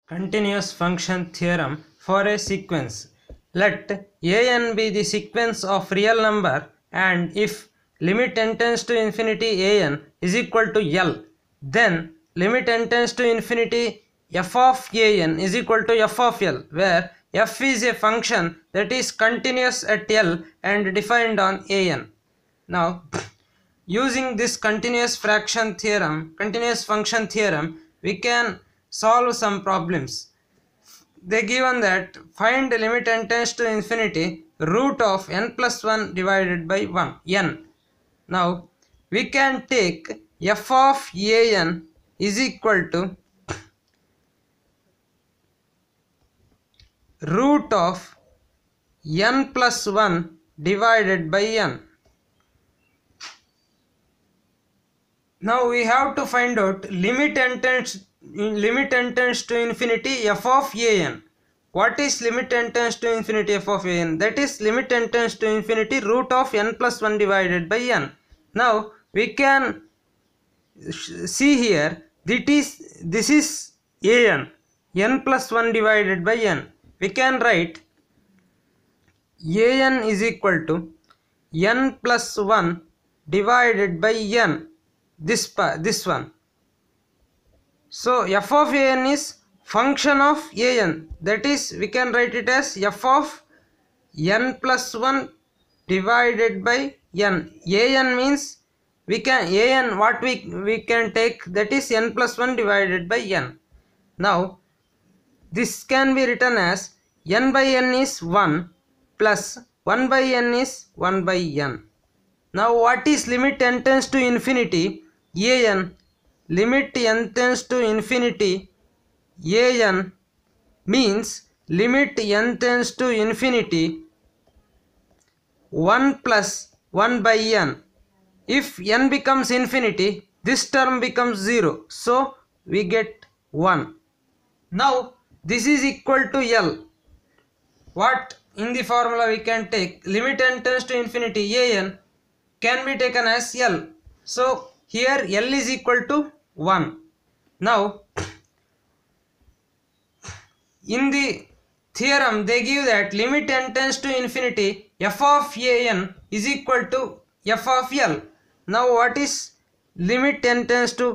Continuous function theorem for a sequence. Let an be the sequence of real number, and if limit n tends to infinity an is equal to L, then limit n tends to infinity f of an is equal to f of L, where f is a function that is continuous at L and defined on an. Now, using this continuous function theorem, we can solve some problems. They given that find the limit n tends to infinity root of n plus 1 divided by 1 n. Now we can take f of an is equal to root of n plus 1 divided by n. Now we have to find out limit n tends to infinity f of an. What is limit n tends to infinity f of an? That is limit n tends to infinity root of n plus 1 divided by n. Now we can see here this is n plus 1 divided by n. We can write an is equal to n plus 1 divided by n. This one. So f of an is function of an, that is we can write it as f of n plus 1 divided by n. An means we can what we can take, that is n plus 1 divided by n. Now this can be written as n by n is 1 plus 1 by n is 1 by n. Now what is limit n tends to infinity an? Limit n tends to infinity an means limit n tends to infinity 1 plus 1 by n. If n becomes infinity, this term becomes 0, so we get 1. Now this is equal to L. What in the formula we can take? Limit n tends to infinity an can be taken as L. So here L is equal to 1. Now in the theorem they give that limit n tends to infinity f of an is equal to f of L. Now what is limit n tends to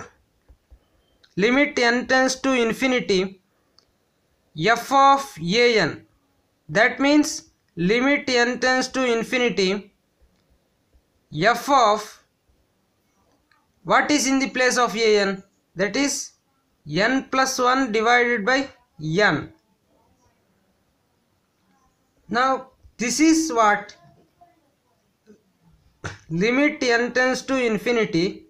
infinity f of an? That means limit n tends to infinity f of what is in the place of an? That is n plus 1 divided by n. Now this is what limit n tends to infinity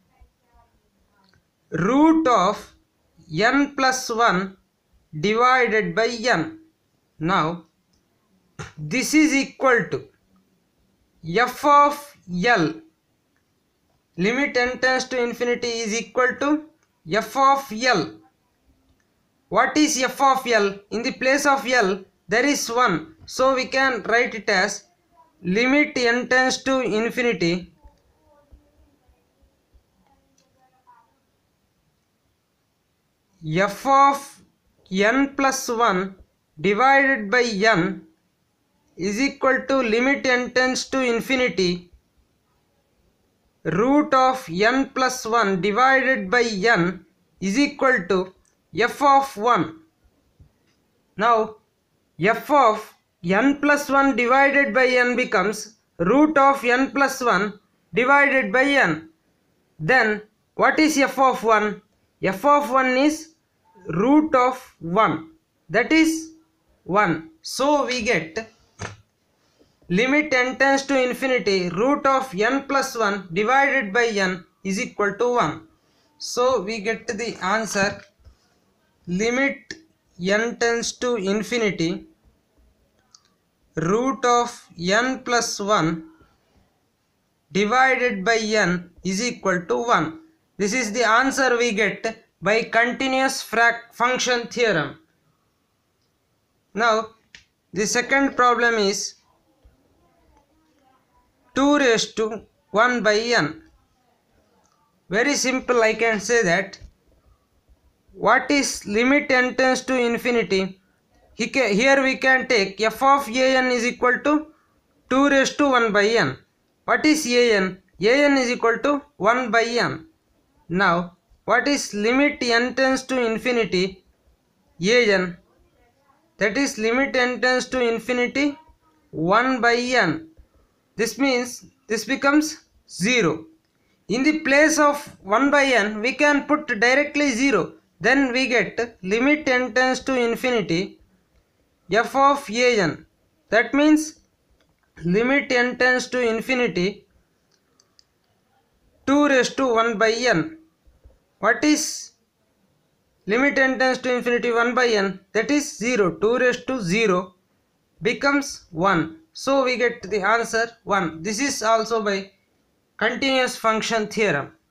root of n plus 1 divided by n. Now this is equal to f of L. Limit n tends to infinity is equal to f of L. What is f of L? In the place of L there is 1, so we can write it as limit n tends to infinity f of n plus 1 divided by n is equal to limit n tends to infinity root of n plus 1 divided by n is equal to f of 1. Now f of n plus 1 divided by n becomes root of n plus 1 divided by n. Then what is f of 1? F of 1 is root of 1, that is 1. So we get limit n tends to infinity root of n plus 1 divided by n is equal to 1. So we get the answer limit n tends to infinity root of n plus 1 divided by n is equal to 1. This is the answer we get by continuous function theorem. Now the second problem is 2 raised to 1 by n. Very simple, I can say that what is limit n tends to infinity? Here we can take f of an is equal to 2 raised to 1 by n. What is an? An is equal to 1 by n. Now what is limit n tends to infinity? An, that is limit n tends to infinity 1 by n. This means this becomes 0. In the place of 1 by n we can put directly 0. Then we get limit n tends to infinity f of an. That means limit n tends to infinity 2 raised to 1 by n. What is limit n tends to infinity 1 by n? That is 0. 2 raised to 0 becomes 1. So we get the answer 1. This is also by continuous function theorem.